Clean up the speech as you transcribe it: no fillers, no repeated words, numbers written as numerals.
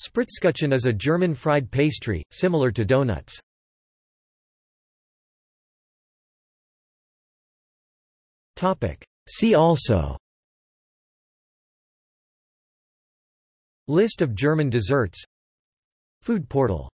Spritzkuchen is a German fried pastry, similar to donuts. See also: List of German desserts, Food portal.